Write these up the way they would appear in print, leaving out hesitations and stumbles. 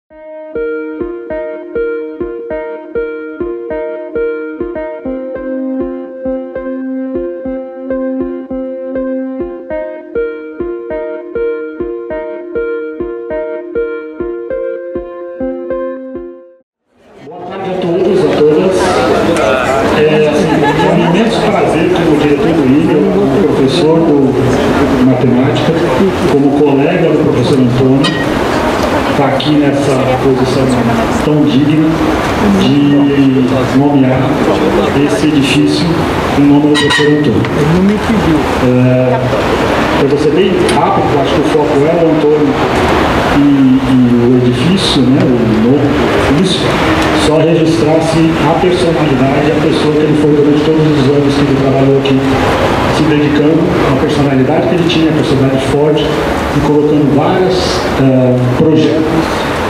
Como colega do professor Antônio, está aqui nessa posição tão digna de nomear esse edifício em nome do professor Antônio. Não me pediu. Eu vou ser bem rápido, acho que o foco é o Antônio e o edifício, né, isso, só registrasse a personalidade, a pessoa que ele foi durante todos os anos que ele trabalhou aqui, se dedicando à personalidade que ele tinha, a personalidade forte, e colocando vários projetos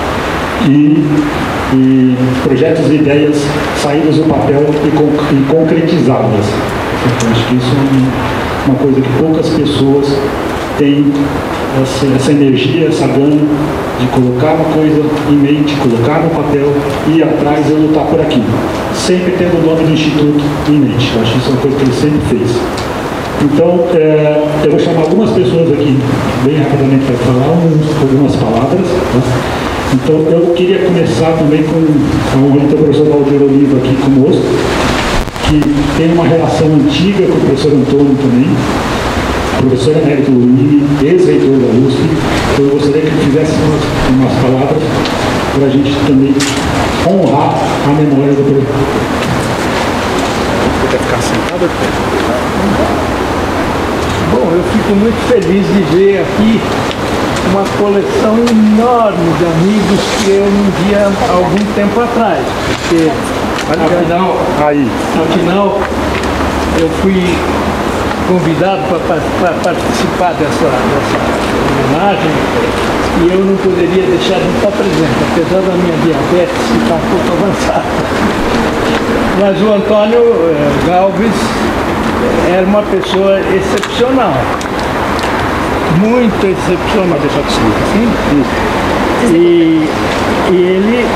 e projetos e ideias saídas do papel e concretizadas. Eu acho que isso é uma coisa que poucas pessoas têm, essa energia, essa gana de colocar uma coisa em mente, colocar no papel, ir atrás e lutar por aquilo. Sempre tendo o nome do Instituto em mente. Eu acho que isso é uma coisa que ele sempre fez. Então, eu vou chamar algumas pessoas aqui, bem rapidamente, para falar algumas palavras. Tá? Então, eu queria começar também com o professor Valdir Oliva aqui conosco, que tem uma relação antiga com o professor Antônio também, professor emérito Lurini, ex-reitor da USP. Então, eu gostaria que ele fizesse umas palavras para a gente também honrar a memória do professor. Quer ficar sentado? Bom, eu fico muito feliz de ver aqui uma coleção enorme de amigos que eu não via há algum tempo atrás. Porque, afinal, eu fui convidado para participar dessa homenagem e eu não poderia deixar de estar presente, apesar da minha diabetes estar um pouco avançada. Mas o Antônio Galves era uma pessoa excepcional, muito excepcional. E ele,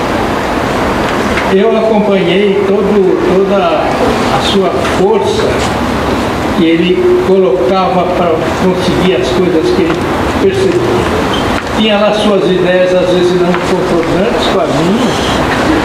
eu acompanhei toda a sua força que ele colocava para conseguir as coisas que ele percebia. Tinha lá suas ideias, às vezes não concordantes com as minhas,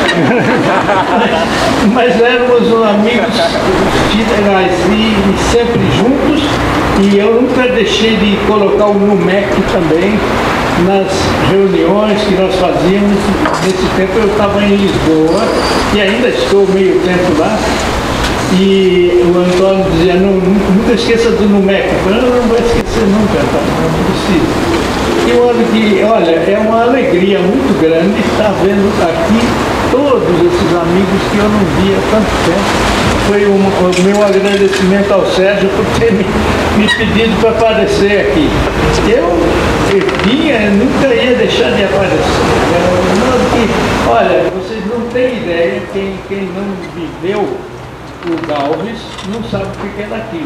mas éramos amigos fideliais e sempre juntos, e eu nunca deixei de colocar o NUMEC também nas reuniões que nós fazíamos. Nesse tempo eu estava em Lisboa, e ainda estou meio tempo lá, e o Antônio dizia, nunca esqueça do NUMEC. Eu falei, não vou esquecer nunca, tá? Não preciso. E olha, é uma alegria muito grande estar vendo aqui todos esses amigos que eu não via há tanto tempo. Foi o meu agradecimento ao Sérgio por ter me pedido para aparecer aqui. Eu nunca ia deixar de aparecer. Olha, vocês não têm ideia, quem não viveu o Galves não sabe o que era aquilo.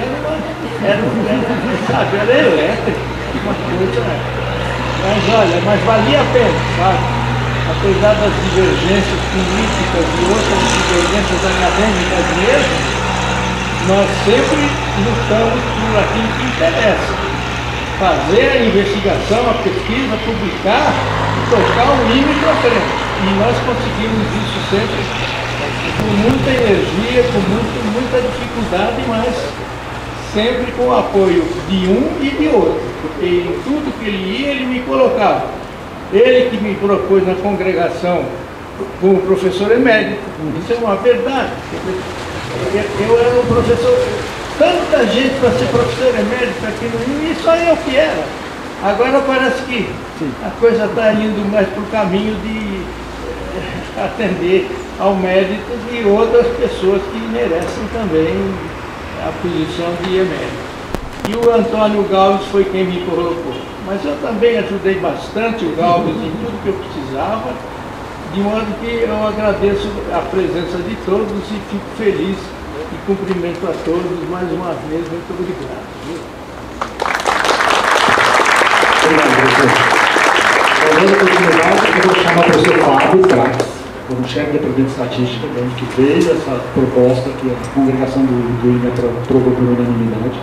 Era elétrico. Uma coisa, mas valia a pena, sabe? Apesar das divergências políticas e outras divergências acadêmicas mesmo, nós sempre lutamos por aquilo que interessa. Fazer a investigação, a pesquisa, publicar e tocar o hino para frente. E nós conseguimos isso sempre com muita energia, com muita dificuldade, mas sempre com o apoio de um e de outro, porque em tudo que ele ia, ele me colocava. Ele que me propôs na congregação como professor emérito, isso é uma verdade. Eu era um professor, tanta gente para ser professor emérito aqui no Rio, e só eu que era. Agora parece que a coisa está indo mais para o caminho de atender ao mérito de outras pessoas que merecem também a posição de emérito. E o Antônio Galves foi quem me colocou. Mas eu também ajudei bastante o Galves em tudo que eu precisava, de modo que eu agradeço a presença de todos e fico feliz e cumprimento a todos mais uma vez. Muito obrigado. Obrigado, professor. dando continuidade, eu vou chamar o professor Fábio Prates, como chefe do departamento de estatística, de onde que veio essa proposta que a congregação do INE aprovou por unanimidade.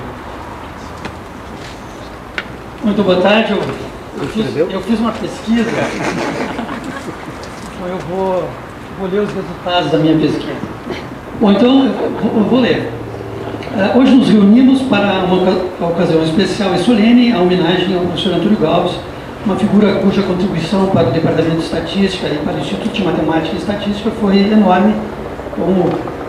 Muito boa tarde. Eu fiz uma pesquisa. Então eu vou ler os resultados da minha pesquisa. Bom, então eu vou ler. Hoje nos reunimos para uma ocasião especial e solene, a homenagem ao professor Antônio Galves, uma figura cuja contribuição para o Departamento de Estatística e para o Instituto de Matemática e Estatística foi enorme, como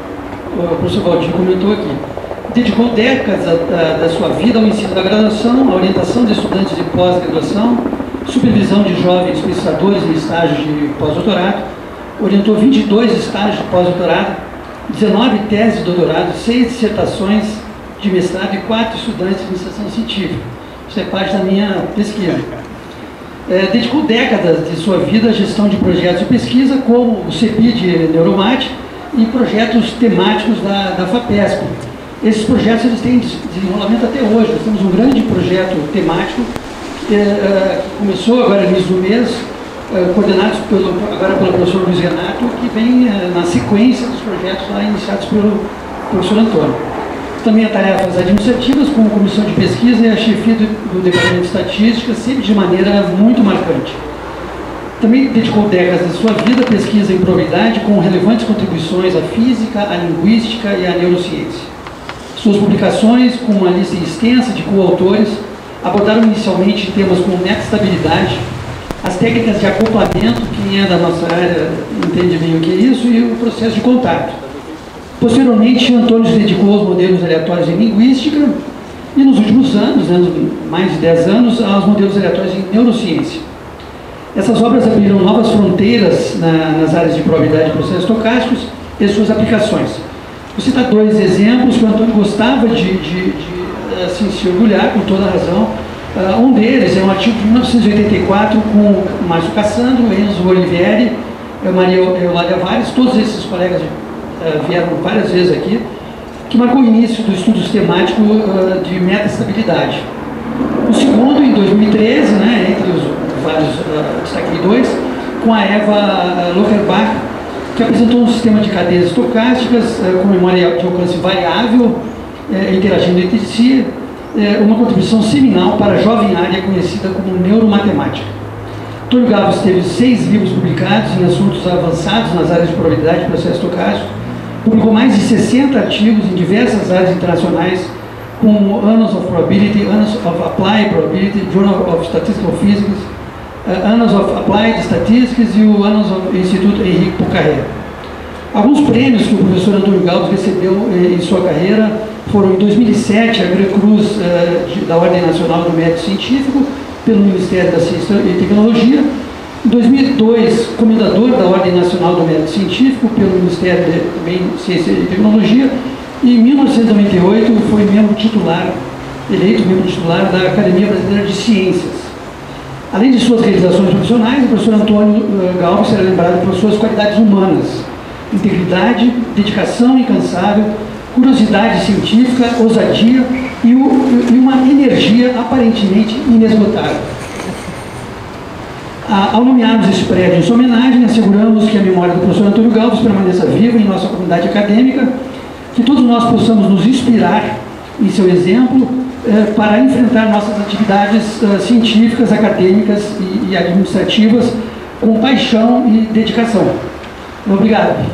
o professor Valdir comentou aqui. Dedicou décadas da sua vida ao ensino da graduação, à orientação de estudantes de pós-graduação, supervisão de jovens pesquisadores em estágios de pós-doutorado, orientou 22 estágios de pós-doutorado, 19 teses de doutorado, 6 dissertações de mestrado e 4 estudantes de iniciação científica. Isso é parte da minha pesquisa. Dedicou décadas de sua vida à gestão de projetos de pesquisa, como o CEPI de Neuromate e projetos temáticos da FAPESP. Esses projetos eles têm desenvolvimento até hoje. Nós temos um grande projeto temático que começou agora no início do mês, coordenados agora pelo professor Luiz Renato, que vem na sequência dos projetos lá iniciados pelo professor Antônio. Também há tarefas administrativas, como comissão de pesquisa e a chefia do Departamento de Estatística, sempre de maneira muito marcante. Também dedicou décadas de sua vida à pesquisa em probabilidade, com relevantes contribuições à física, à linguística e à neurociência. Suas publicações, com uma lista extensa de coautores, abordaram inicialmente temas como metastabilidade, as técnicas de acoplamento, quem é da nossa área entende bem o que é isso, e o processo de contato. Posteriormente, Antônio se dedicou aos modelos aleatórios em linguística e nos últimos anos, mais de 10 anos, aos modelos aleatórios em neurociência. Essas obras abriram novas fronteiras nas áreas de probabilidade de processos estocásticos e suas aplicações. Vou citar 2 exemplos que o Antônio gostava de assim, se orgulhar, com toda a razão. Um deles é um artigo de 1984 com o Márcio Cassandro, Enzo Olivieri, Maria Eulália Vares, todos esses colegas vieram várias vezes aqui, que marcou o início do estudo sistemático de metastabilidade. O segundo, em 2013, entre os vários, destaquei 2, com a Eva Locherbach, que apresentou um sistema de cadeias estocásticas com memória de alcance variável, interagindo entre si, uma contribuição seminal para a jovem área conhecida como neuromatemática. Antônio Galves teve 6 livros publicados em assuntos avançados nas áreas de probabilidade e processo estocástico, publicou mais de 60 artigos em diversas áreas internacionais, como Annals of Probability, Annals of Applied Probability, Journal of Statistical Physics, Annals of Applied Statistics e o Annals of Instituto Henrique Poincaré. Alguns prêmios que o professor Antônio Galves recebeu em sua carreira foram, em 2007, a Gran Cruz da Ordem Nacional do Mérito Científico, pelo Ministério da Ciência e Tecnologia. Em 2002, comendador da Ordem Nacional do Mérito Científico, pelo Ministério da Ciência e Tecnologia. E em 1998, foi eleito membro titular da Academia Brasileira de Ciências. Além de suas realizações profissionais, o professor Antônio Galves será lembrado por suas qualidades humanas: integridade, dedicação incansável, curiosidade científica, ousadia e uma energia aparentemente inesgotável. Ao nomearmos esse prédio em sua homenagem, asseguramos que a memória do professor Antônio Galves permaneça viva em nossa comunidade acadêmica, que todos nós possamos nos inspirar em seu exemplo para enfrentar nossas atividades científicas, acadêmicas e administrativas com paixão e dedicação. Obrigado.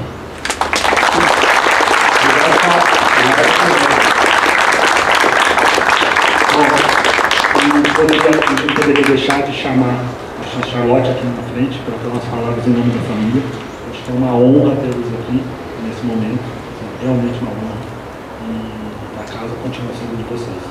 Não poderia deixar de chamar a Charlotte aqui na frente para ter umas palavras em nome da família. Acho que é uma honra tê-los aqui nesse momento, realmente uma honra. E a casa continua sendo de vocês.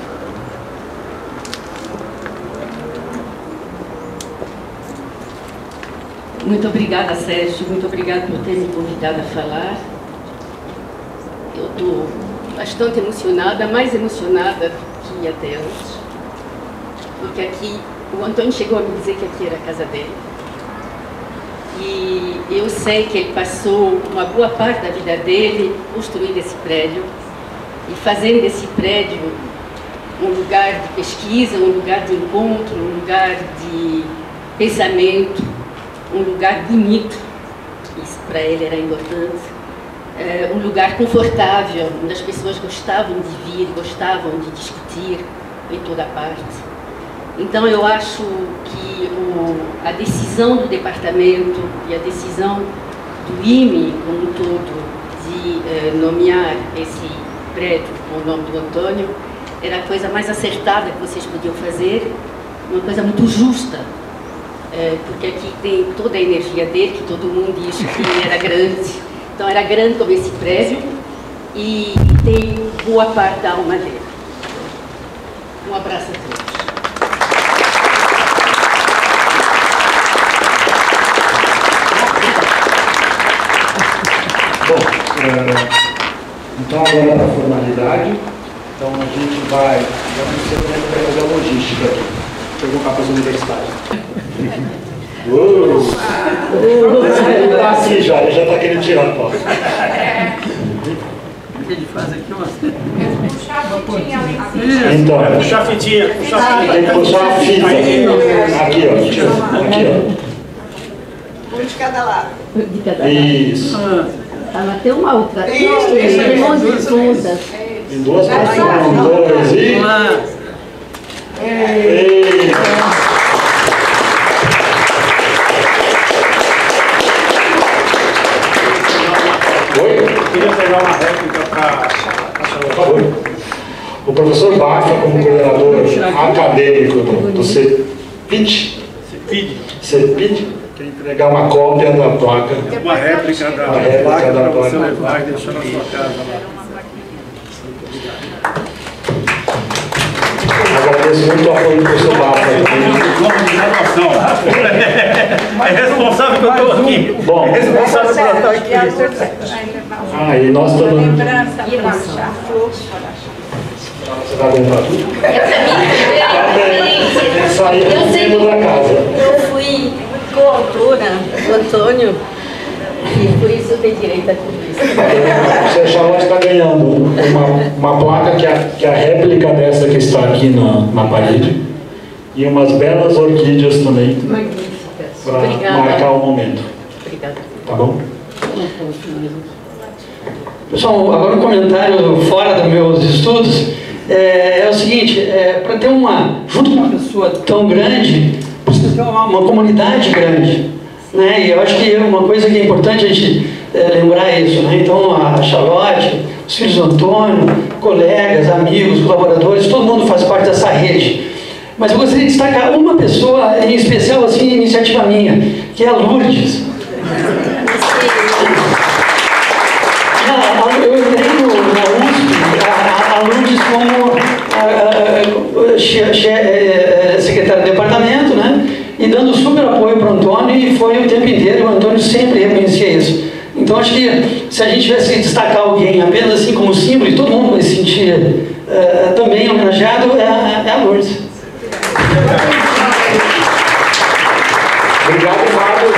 Muito obrigada, Sérgio. Muito obrigada por ter me convidado a falar. Eu estou bastante emocionada, mais emocionada que até antes. Porque aqui, o Antônio chegou a me dizer que aqui era a casa dele. E eu sei que ele passou uma boa parte da vida dele construindo esse prédio e fazendo desse prédio um lugar de pesquisa, um lugar de encontro, um lugar de pensamento, um lugar bonito, isso para ele era importante, um lugar confortável, onde as pessoas gostavam de vir, gostavam de discutir em toda parte. Então eu acho que a decisão do departamento e a decisão do IME como um todo de nomear esse prédio com o nome do Antônio era a coisa mais acertada que vocês podiam fazer, uma coisa muito justa, porque aqui tem toda a energia dele, que todo mundo diz que era grande, então era grande como esse prédio e tem boa parte da alma dele. Um abraço a todos. Então agora para a formalidade, então a gente vai fazer a logística aqui, perguntar para as universidades. Ele está assim já está querendo tirar a foto. Ele faz aqui uma... Então, puxar a fitinha, puxar a fitinha. Tem que puxar a fita. Aqui, ó. Aqui, ó. Um de cada lado. De cada lado. Isso. Ela tem uma outra. Tem um monte de bundas. Em duas pessoas. Um, dois e... Oi? Eu queria pegar uma réplica para... Por favor. O professor Bafa, como coordenador acadêmico do CEPID, quer entregar uma cópia da placa. Uma réplica da placa para você levar e deixar na sua casa lá. Agradeço muito o apoio do professor Bafa. É responsável que eu estou aqui. Bom, é responsável por estar aqui. E nós estamos... Lembrança para achar. Você vai aguentar tudo? Eu sei que da casa. eu fui coautora do Antônio e por isso eu tenho direito a tudo isso. A Charlotte está ganhando uma placa que é a réplica dessa que está aqui na parede e umas belas orquídeas também. Magníficas. Para Obrigada. marcar o momento. Obrigada. Tá bom? Pessoal, agora um comentário fora dos meus estudos é o seguinte, para ter junto com uma pessoa tão grande, precisa ter uma comunidade grande, né? E eu acho que uma coisa que é importante a gente lembrar isso, né? Então a Charlotte, os filhos do Antônio, colegas, amigos, colaboradores, todo mundo faz parte dessa rede. Mas eu gostaria de destacar uma pessoa em especial, assim, iniciativa minha, que é a Lourdes. Eu entrei na USP, a Lourdes como secretária do departamento, né? E dando super apoio para o Antônio, e foi o tempo inteiro, o Antônio sempre reconhecia isso. Então acho que se a gente tivesse que destacar alguém apenas assim como símbolo, e todo mundo vai se sentir também homenageado, é a Lourdes. Obrigado, Fábio.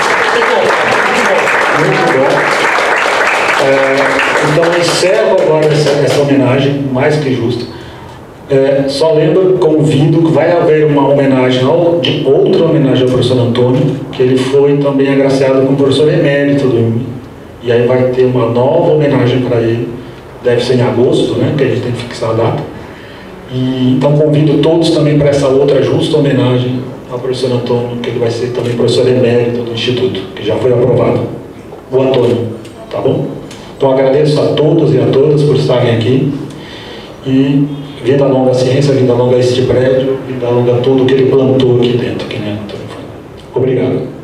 Muito bom. Então, encerro agora essa homenagem, mais que justa. Só lembro, convido que vai haver uma homenagem, outra homenagem ao professor Antônio, que ele foi também agraciado como professor emérito do IME. E aí vai ter uma nova homenagem para ele, deve ser em agosto, né, que a gente tem que fixar a data. Então convido todos também para essa outra justa homenagem ao professor Antônio, que ele vai ser também professor emérito do Instituto, que já foi aprovado. O Antônio, tá bom? Então agradeço a todos e a todas por estarem aqui. E vida longa à ciência, vida longa a este prédio, vida longa a tudo que ele plantou aqui dentro, que nem Antônio falou. Obrigado.